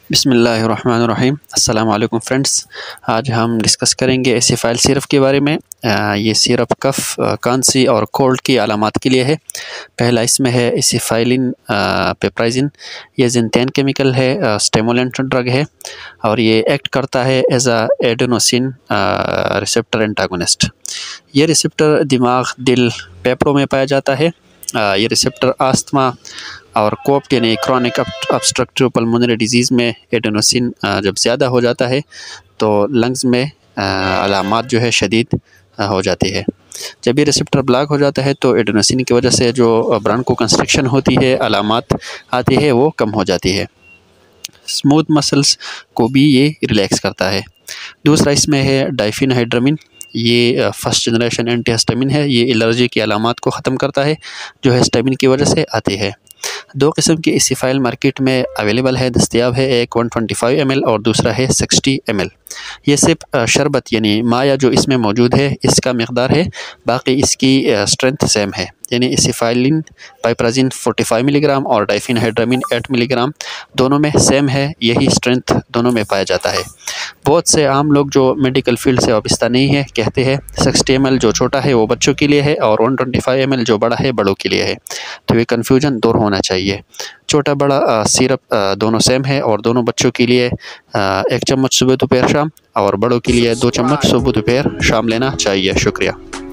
बिस्मिल्लाहिर्रहमानिर्रहीम। अस्सलाम वालेकुम फ्रेंड्स। आज हम डिस्कस करेंगे एसिफाइल सिरप के बारे में। ये सिरप कफ़, खांसी और कोल्ड की अलामात के लिए है। पहला इसमें है एसिफाइलिन पेप्राइजिन। ये ज़िंटेन केमिकल है, स्टिमुलेंट ड्रग है और ये एक्ट करता है as a adenosine receptor antagonist. ये रिसेप्टर दिमाग, दिल, फेफड़ों में पाया जाता है। ये रिसेप्टर अस्थमा और कोप्ट यानी क्रॉनिक ऑब्स्ट्रक्टिव पल्मोनरी डिजीज़ में एडेनोसिन जब ज़्यादा हो जाता है तो लंग्स में अलामात जो है शदीद हो जाती है। जब ये रिसेप्टर ब्लॉक हो जाता है तो एडेनोसिन की वजह से जो ब्रोंको कंस्ट्रिक्शन होती है, अलामात आती है, वो कम हो जाती है। स्मूथ मसल्स को भी ये रिलैक्स करता है। दूसरा इसमें है डाइफेनहाइड्रामिन। ये फर्स्ट जनरेशन एंटीहिस्टामिन है। ये एलर्जी की अलामात को ख़त्म करता है जो हिस्टामिन की वजह से आती है। दो किस्म की एसिफाइल मार्केट में अवेलेबल है, दस्तयाब है। एक 125 ml और दूसरा है 60 ml। ये सिर्फ शरबत यानी माया जो इसमें मौजूद है इसका मकदार है, बाकी इसकी स्ट्रेंथ सेम है। यानी एसिफाइलिन पाइपराजिन 45 मिलीग्राम और डाइफेनहाइड्रामिन 8 मिलीग्राम दोनों में सेम है, यही स्ट्रेंथ दोनों में पाया जाता है। बहुत से आम लोग जो मेडिकल फील्ड से वाबस्ता नहीं है कहते हैं 60 ml जो छोटा है वो बच्चों के लिए है और 125 ml जो बड़ा है बड़ों के लिए है। तो ये कन्फ्यूजन दूर होना चाहिए। छोटा बड़ा सिरप दोनों सेम है और दोनों बच्चों के लिए 1 चम्मच सुबह दोपहर शाम और बड़ों के लिए 2 चम्मच सुबह दोपहर शाम लेना चाहिए। शुक्रिया।